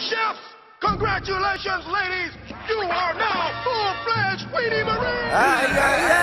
chefs! Congratulations, ladies! You are now full-fledged Weenie Marines!